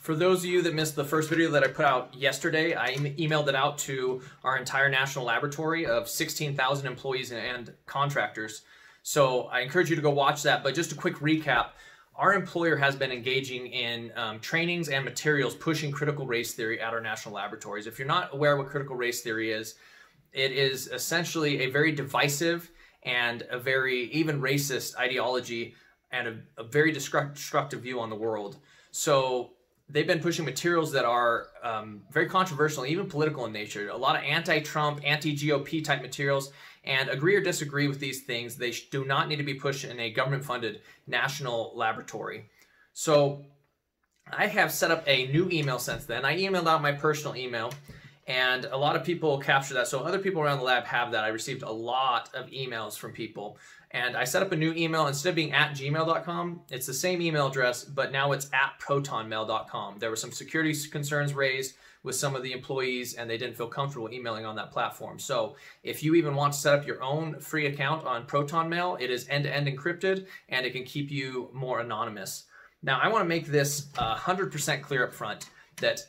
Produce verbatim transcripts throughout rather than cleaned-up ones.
For those of you that missed the first video that I put out yesterday, I emailed it out to our entire national laboratory of sixteen thousand employees and contractors. So I encourage you to go watch that. But just a quick recap, our employer has been engaging in um, trainings and materials pushing critical race theory at our national laboratories. If you're not aware what critical race theory is, it is essentially a very divisive and a very even racist ideology and a, a very destructive view on the world. So they've been pushing materials that are um, very controversial, even political in nature. A lot of anti-Trump, anti-G O P type materials, and agree or disagree with these things, they do not need to be pushed in a government-funded national laboratory. So I have set up a new email since then. I emailed out my personal email, and a lot of people capture that. So other people around the lab have that. I received a lot of emails from people. And I set up a new email. Instead of being at gmail dot com, it's the same email address, but now it's at proton mail dot com. There were some security concerns raised with some of the employees, and they didn't feel comfortable emailing on that platform. So if you even want to set up your own free account on ProtonMail, it is end-to-end encrypted, and it can keep you more anonymous. Now, I want to make this one hundred percent clear up front that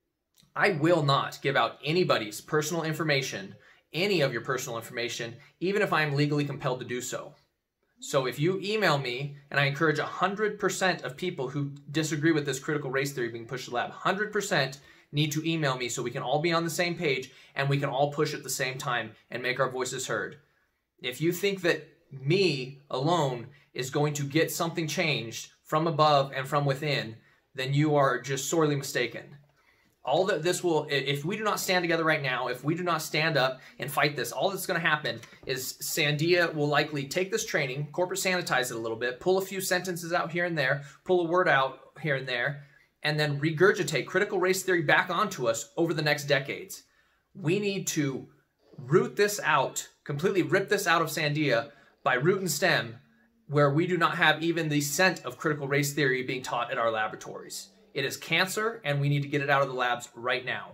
I will not give out anybody's personal information, any of your personal information, even if I'm legally compelled to do so. So if you email me, and I encourage one hundred percent of people who disagree with this critical race theory being pushed to the lab, one hundred percent need to email me so we can all be on the same page and we can all push at the same time and make our voices heard. If you think that me alone is going to get something changed from above and from within, then you are just sorely mistaken. All that this will, if we do not stand together right now, if we do not stand up and fight this, all that's going to happen is Sandia will likely take this training, corporate sanitize it a little bit, pull a few sentences out here and there, pull a word out here and there, and then regurgitate critical race theory back onto us over the next decades. We need to root this out, completely rip this out of Sandia by root and stem, where we do not have even the scent of critical race theory being taught at our laboratories. It is cancer, and we need to get it out of the labs right now.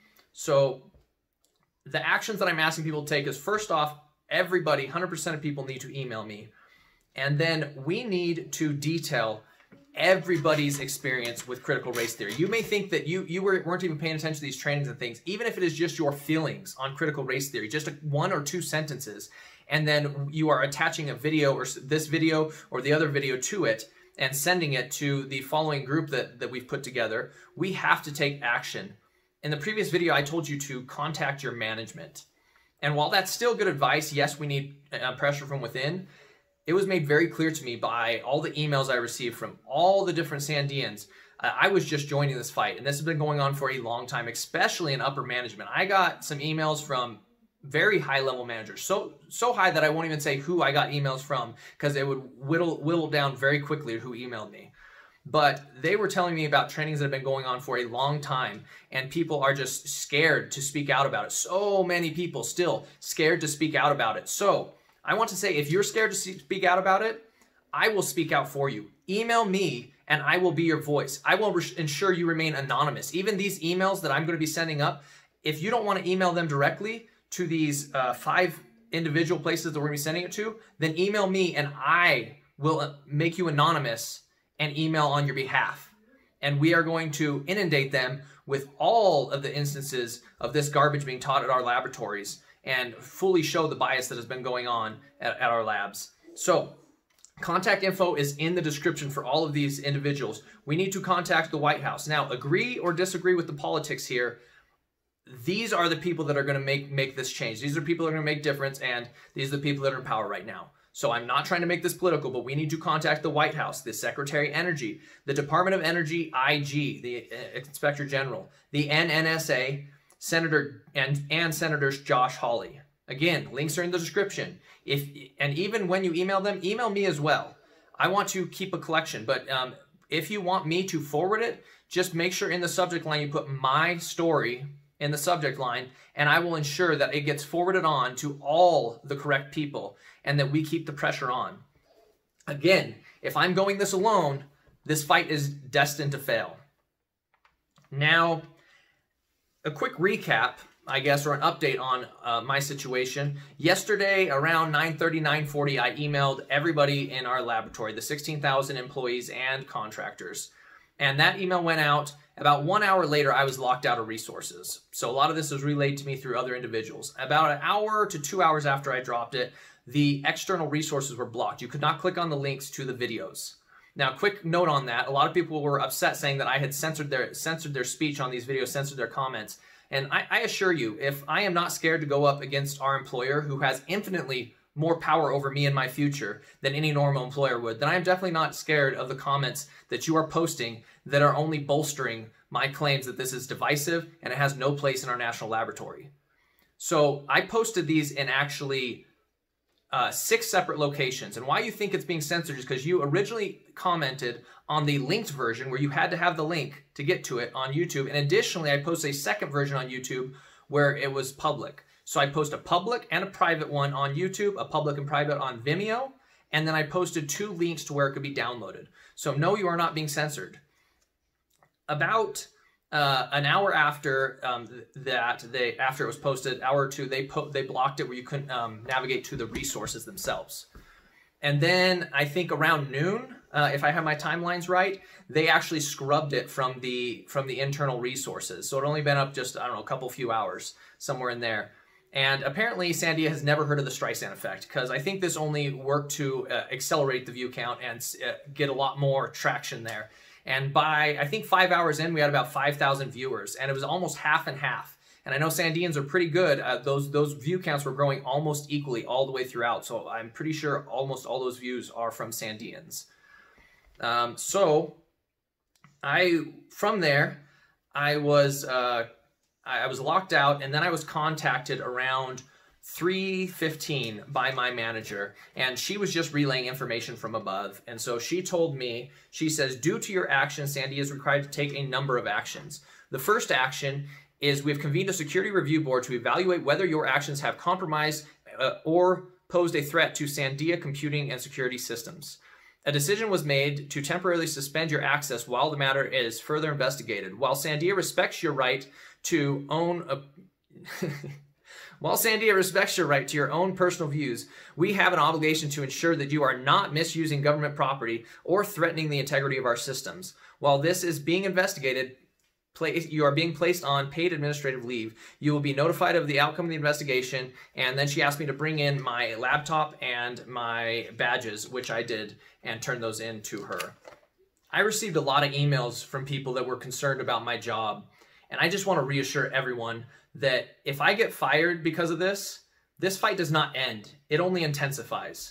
So the actions that I'm asking people to take is, first off, everybody, one hundred percent of people need to email me. And then we need to detail everybody's experience with critical race theory. You may think that you, you were, weren't even paying attention to these trainings and things, even if it is just your feelings on critical race theory, just a, one or two sentences, and then you are attaching a video or this video or the other video to it, and sending it to the following group that, that we've put together. We have to take action. In the previous video, I told you to contact your management. And while that's still good advice, yes, we need uh, pressure from within, it was made very clear to me by all the emails I received from all the different Sandians. Uh, I was just joining this fight, and this has been going on for a long time, especially in upper management. I got some emails from very high-level managers, so so high that I won't even say who I got emails from, because it would whittle, whittle down very quickly who emailed me. But they were telling me about trainings that have been going on for a long time, and people are just scared to speak out about it. So many people still scared to speak out about it. So I want to say, if you're scared to speak out about it, I will speak out for you. Email me, and I will be your voice. I will ensure you remain anonymous. Even these emails that I'm going to be sending up, if you don't want to email them directly to these uh, five individual places that we're going to be sending it to, then email me and I will make you anonymous and email on your behalf. And we are going to inundate them with all of the instances of this garbage being taught at our laboratories and fully show the bias that has been going on at, at our labs. So contact info is in the description for all of these individuals. We need to contact the White House. Now, agree or disagree with the politics here, these are the people that are going to make, make this change. These are people that are going to make difference, and these are the people that are in power right now. So I'm not trying to make this political, but we need to contact the White House, the Secretary of Energy, the Department of Energy I G, the Inspector General, the N N S A, Senator and, and Senators Josh Hawley. Again, links are in the description. If and even when you email them, email me as well. I want to keep a collection, but um, if you want me to forward it, just make sure in the subject line you put my story in the subject line, and I will ensure that it gets forwarded on to all the correct people and that we keep the pressure on. Again, if I'm going this alone, this fight is destined to fail. Now, a quick recap, I guess, or an update on uh, my situation. Yesterday, around nine thirty, nine forty, I emailed everybody in our laboratory, the sixteen thousand employees and contractors. And that email went out. About one hour later, I was locked out of resources. So a lot of this was relayed to me through other individuals. About an hour to two hours after I dropped it, the external resources were blocked. You could not click on the links to the videos. Now, quick note on that. A lot of people were upset saying that I had censored their, censored their speech on these videos, censored their comments. And I, I assure you, if I am not scared to go up against our employer who has infinitely more power over me and my future than any normal employer would, then I am definitely not scared of the comments that you are posting that are only bolstering my claims that this is divisive and it has no place in our national laboratory. So I posted these in actually uh, six separate locations. And why you think it's being censored is because you originally commented on the linked version where you had to have the link to get to it on YouTube. And additionally, I posted a second version on YouTube where it was public. So I post a public and a private one on YouTube, a public and private on Vimeo, and then I posted two links to where it could be downloaded. So no, you are not being censored. About uh, an hour after um, that, they after it was posted, hour or two, they po they blocked it where you couldn't um, navigate to the resources themselves. And then I think around noon, uh, if I have my timelines right, they actually scrubbed it from the from the internal resources. So it only been up just, I don't know, a couple few hours, somewhere in there. And apparently Sandia has never heard of the Streisand effect, because I think this only worked to uh, accelerate the view count and uh, get a lot more traction there. And by, I think, five hours in, we had about five thousand viewers, and it was almost half and half. And I know Sandians are pretty good. Uh, those, those view counts were growing almost equally all the way throughout, so I'm pretty sure almost all those views are from Sandians. Um, so, I, from there, I was... Uh, I was locked out, and then I was contacted around three fifteen by my manager, and she was just relaying information from above. And so she told me, she says, due to your actions, Sandia is required to take a number of actions. The first action is we've convened a security review board to evaluate whether your actions have compromised uh, or posed a threat to Sandia computing and security systems. A decision was made to temporarily suspend your access while the matter is further investigated. While Sandia respects your right to own a... While Sandia respects your right to your own personal views, we have an obligation to ensure that you are not misusing government property or threatening the integrity of our systems. While this is being investigated, you are being placed on paid administrative leave. You will be notified of the outcome of the investigation. And then she asked me to bring in my laptop and my badges, which I did, and turn those in to her. I received a lot of emails from people that were concerned about my job. And I just want to reassure everyone that if I get fired because of this, this fight does not end. It only intensifies.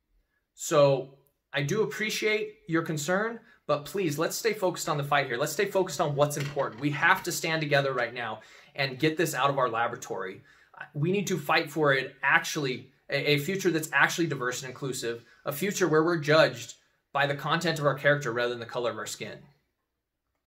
So I do appreciate your concern, but please, let's stay focused on the fight here. Let's stay focused on what's important. We have to stand together right now and get this out of our laboratory. We need to fight for it actually, a future that's actually diverse and inclusive, a future where we're judged by the content of our character rather than the color of our skin.